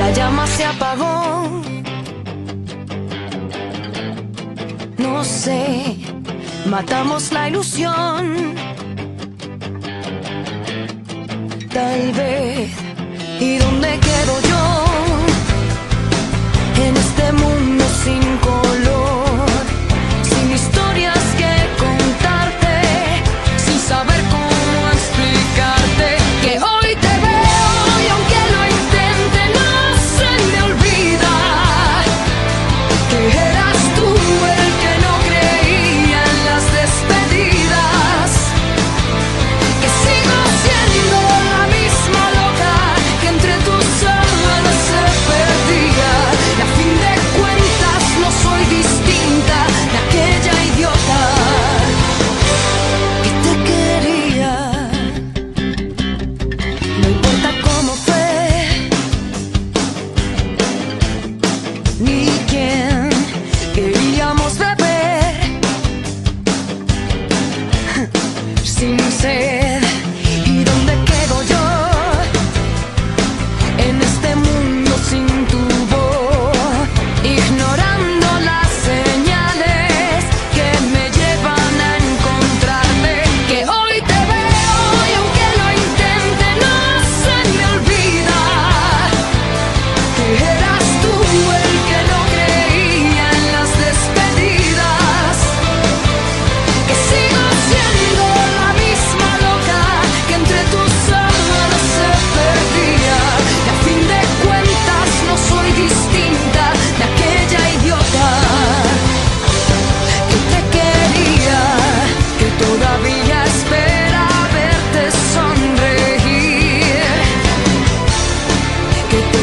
llama se apagó. No sé, matamos la ilusión. Tal vez, ¿y dónde quedo yo? En este mundo sin color, sin historias que contarte, sin saber cómo explicarte que hoy te veo y aunque lo intente no se me olvida que eras tú el que no creía en las despedidas, que sigo siendo la misma loca que entre tus sábanas se perdía. Y a fin de cuentas no soy distinta de aquella idiota que te quería. No importa cómo fue, ni quién queríamos beber sin sed. ¿Y dónde quedo yo en este mundo sin tu voz, ignorando las señales que me llevan a encontrarte? Que hoy te veo y aunque lo intente no se me olvida que eras tú el que no creía en las despedidas, que sigo siendo la misma loca que entre tus sábanas se perdía. Y a fin de cuentas no soy distinta de aquella idiota que te quería, que todavía espera verte sonreír, que te